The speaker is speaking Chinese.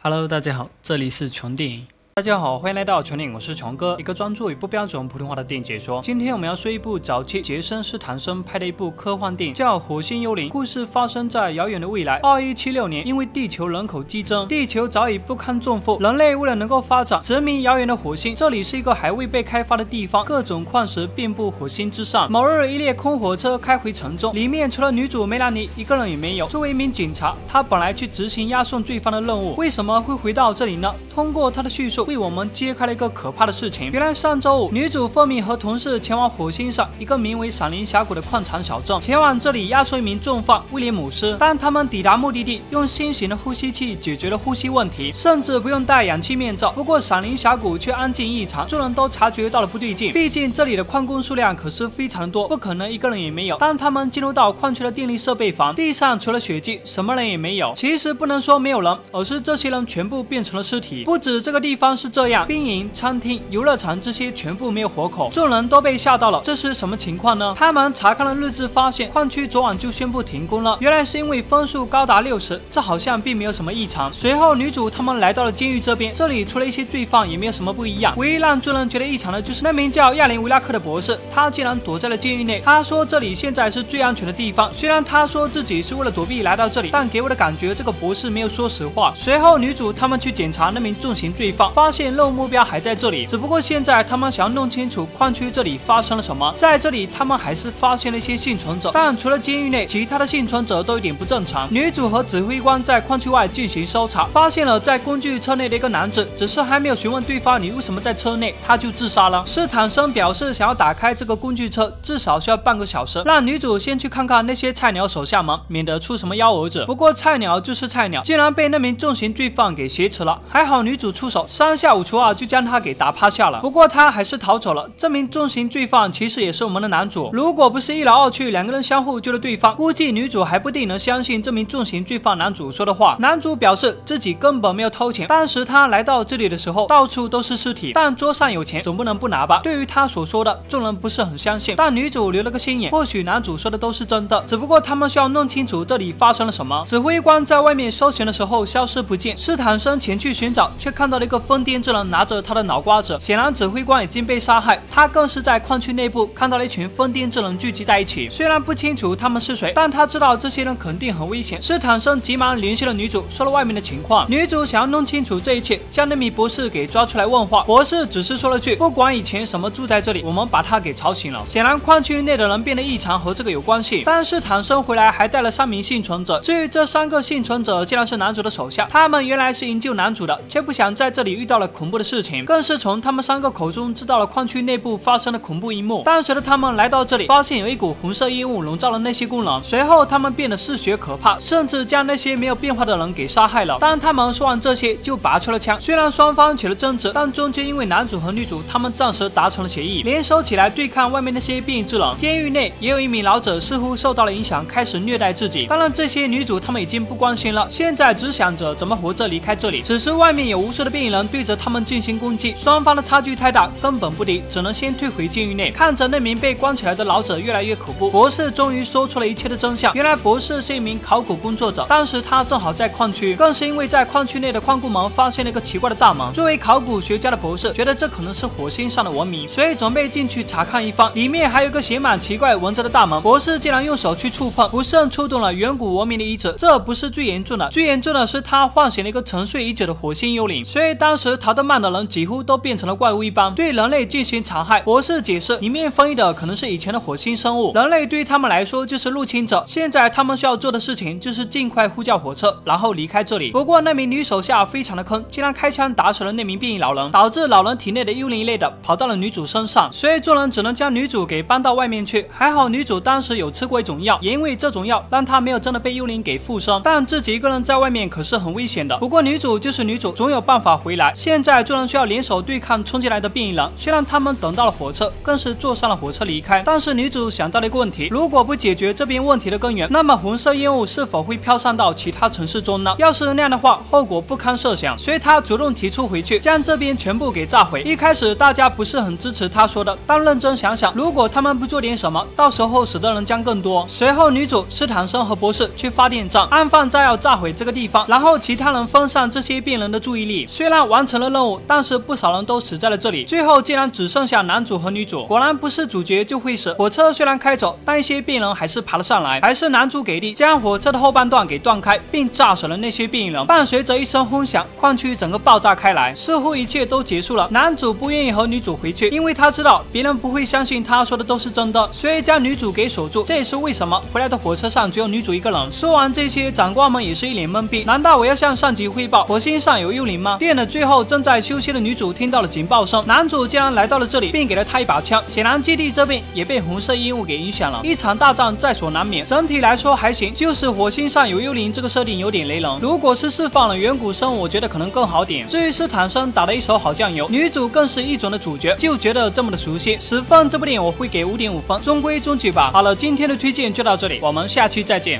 Hello， 大家好，这里是穷电影。大家好，欢迎来到穷电影，我是穷哥，一个专注于不标准普通话的电影解说。今天我们要说一部早期杰森·斯坦森拍的一部科幻电影，叫《火星幽灵》。故事发生在遥远的未来，2176年，因为地球人口激增，地球早已不堪重负，人类为了能够发展，殖民遥远的火星。这里是一个还未被开发的地方，各种矿石遍布火星之上。某日，一列空火车开回城中，里面除了女主梅兰妮一个人也没有。作为一名警察，她本来去执行押送罪犯的任务，为什么会回到这里呢？通过她的叙述，为我们揭开了一个可怕的事情。原来上周五，女主芬米和同事前往火星上一个名为闪灵峡谷的矿场小镇，前往这里押送一名重犯威廉姆斯。当他们抵达目的地，用新型的呼吸器解决了呼吸问题，甚至不用戴氧气面罩。不过闪灵峡谷却安静异常，众人都察觉到了不对劲，毕竟这里的矿工数量可是非常的多，不可能一个人也没有。当他们进入到矿区的电力设备房，地上除了血迹，什么人也没有。其实不能说没有人，而是这些人全部变成了尸体。不止这个地方是这样，兵营、餐厅、游乐场这些全部没有活口，众人都被吓到了。这是什么情况呢？他们查看了日志，发现矿区昨晚就宣布停工了，原来是因为分数高达60，这好像并没有什么异常。随后女主他们来到了监狱这边，这里除了一些罪犯也没有什么不一样，唯一让众人觉得异常的就是那名叫亚林维拉克的博士，他竟然躲在了监狱内。他说这里现在是最安全的地方，虽然他说自己是为了躲避来到这里，但给我的感觉这个博士没有说实话。随后女主他们去检查那名重刑罪犯，发现任务目标还在这里，只不过现在他们想要弄清楚矿区这里发生了什么。在这里他们还是发现了一些幸存者，但除了监狱内，其他的幸存者都有点不正常。女主和指挥官在矿区外进行搜查，发现了在工具车内的一个男子，只是还没有询问对方你为什么在车内，他就自杀了。斯坦森表示想要打开这个工具车至少需要半个小时，让女主先去看看那些菜鸟手下们，免得出什么幺蛾子。不过菜鸟就是菜鸟，竟然被那名重刑罪犯给挟持了，还好女主出手，3下5除2就将他给打趴下了。不过他还是逃走了。这名重刑罪犯其实也是我们的男主，如果不是一来二去两个人相互救了对方，估计女主还不定能相信这名重刑罪犯男主说的话。男主表示自己根本没有偷钱，当时他来到这里的时候到处都是尸体，但桌上有钱总不能不拿吧。对于他所说的，众人不是很相信，但女主留了个心眼，或许男主说的都是真的，只不过他们需要弄清楚这里发生了什么。指挥官在外面搜寻的时候消失不见，斯坦森前去寻找，却看到了一个疯癫之人拿着他的脑瓜子，显然指挥官已经被杀害。他更是在矿区内部看到了一群疯癫之人聚集在一起，虽然不清楚他们是谁，但他知道这些人肯定很危险。斯坦森急忙联系了女主，说了外面的情况。女主想要弄清楚这一切，将那名博士给抓出来问话。博士只是说了句不管以前什么住在这里，我们把他给吵醒了。显然矿区内的人变得异常和这个有关系。但斯坦森回来还带了3名幸存者，至于这3个幸存者竟然是男主的手下，他们原来是营救男主的，却不想在这里遇到了恐怖的事情，更是从他们3个口中知道了矿区内部发生的恐怖一幕。当时的他们来到这里，发现有一股红色烟雾笼罩了那些工人，随后他们变得嗜血可怕，甚至将那些没有变化的人给杀害了。当他们说完这些，就拔出了枪。虽然双方起了争执，但中间因为男主和女主他们暂时达成了协议，联手起来对抗外面那些变异之人。监狱内也有一名老者似乎受到了影响，开始虐待自己。当然这些女主他们已经不关心了，现在只想着怎么活着离开这里。此时外面有无数的变异人对着他们进行攻击，双方的差距太大，根本不敌，只能先退回监狱内。看着那名被关起来的老者越来越恐怖，博士终于说出了一切的真相。原来博士是一名考古工作者，当时他正好在矿区，更是因为在矿区内的矿工们发现了一个奇怪的大门。作为考古学家的博士觉得这可能是火星上的文明，所以准备进去查看一番。里面还有一个写满奇怪文字的大门，博士竟然用手去触碰，不慎触动了远古文明的遗址。这不是最严重的，最严重的是他唤醒了一个沉睡已久的火星幽灵，所以当时逃得慢的人几乎都变成了怪物一般，对人类进行残害。博士解释，里面翻译的可能是以前的火星生物，人类对于他们来说就是入侵者，现在他们需要做的事情就是尽快呼叫火车，然后离开这里。不过那名女手下非常的坑，竟然开枪打死了那名变异老人，导致老人体内的幽灵一类的跑到了女主身上，所以众人只能将女主给搬到外面去。还好女主当时有吃过一种药，也因为这种药让她没有真的被幽灵给附身，但自己一个人在外面可是很危险的。不过女主就是女主，总有办法回来。 来，现在居然需要联手对抗冲进来的变异人。虽然他们等到了火车，更是坐上了火车离开，但是女主想到了一个问题：如果不解决这边问题的根源，那么红色烟雾是否会飘散到其他城市中呢？要是那样的话，后果不堪设想。所以她主动提出回去，将这边全部给炸毁。一开始大家不是很支持她说的，但认真想想，如果他们不做点什么，到时候死的人将更多。随后女主、斯坦森和博士去发电站，暗放炸药炸毁这个地方，然后其他人分散这些变人的注意力。虽然完成了任务，但是不少人都死在了这里。最后竟然只剩下男主和女主。果然不是主角就会死。火车虽然开走，但一些变人还是爬了上来。还是男主给力，将火车的后半段给断开，并炸死了那些变异人。伴随着一声轰响，矿区整个爆炸开来，似乎一切都结束了。男主不愿意和女主回去，因为他知道别人不会相信他说的都是真的，所以将女主给锁住。这也是为什么回来的火车上只有女主一个人。说完这些，长官们也是一脸懵逼。难道我要向上级汇报火星上有幽灵吗？电的最后，正在休息的女主听到了警报声，男主竟然来到了这里，并给了她一把枪。显然基地这边也被红色烟雾给影响了，一场大战在所难免。整体来说还行，就是火星上有幽灵这个设定有点雷人。如果是释放了远古生物，我觉得可能更好点。至于斯坦森打了一手好酱油，女主更是一种的主角，就觉得这么的熟悉。10分这部电影我会给5.5分，中规中矩吧。好了，今天的推荐就到这里，我们下期再见。